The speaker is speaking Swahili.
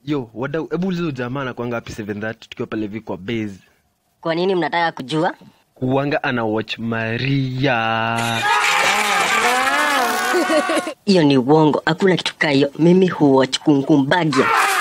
Yo, wadau, hebu ulizo jamaa na kuanga happy 7:30 tukiwa pale hivi kwa base. Kwa nini mnataka kujua? Kuanga ana watch Maria. Hiyo ni uongo. Hakuna kitu kayo. Mimi huwatch Kunkumbagia.